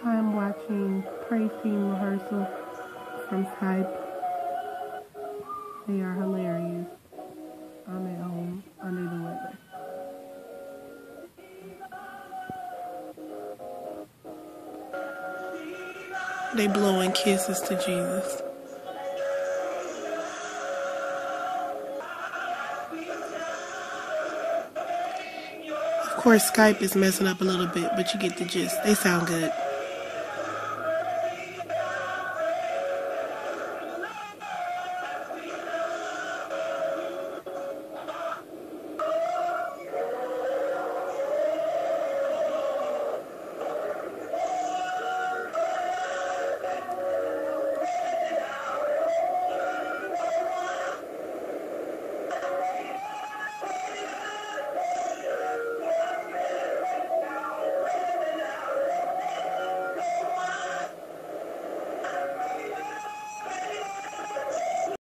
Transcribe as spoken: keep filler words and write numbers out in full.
I'm watching PraiseTeam rehearsal from Skype. They are hilarious. I'm at home under the weather. They blowing kisses to Jesus. Of course, Skype is messing up a little bit, but you get the gist. They sound good.